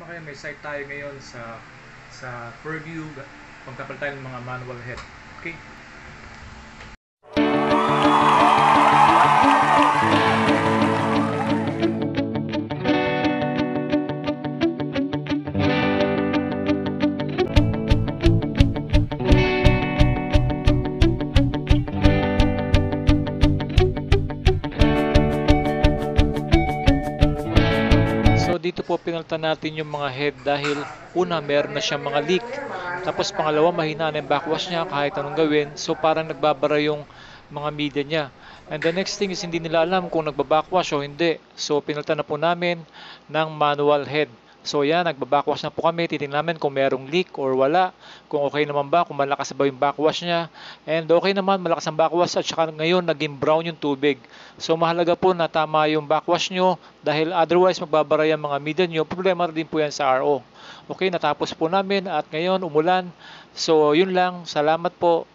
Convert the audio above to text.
kasama kayo, may site tayo ngayon sa Purview, pagkapal tayo ng mga manual head. Okay? Dito po pinalitan natin yung mga head dahil una meron na siyang mga leak, tapos pangalawa mahina na yung backwash niya kahit anong gawin, so parang nagbabara yung mga media niya. And the next thing is hindi nila alam kung nagbabackwash o hindi, so pinalitan na po namin ng manual head. So yan, nagbabackwash na po kami, titingnan namin kung merong leak or wala, kung okay naman ba, kung malakas ba yung backwash niya. And okay naman, malakas ang backwash at saka ngayon naging brown yung tubig. So mahalaga po na tama yung backwash nyo dahil otherwise magbabara yung mga media nyo. Problema din po yan sa RO. Okay, natapos po namin at ngayon umulan. So yun lang, salamat po.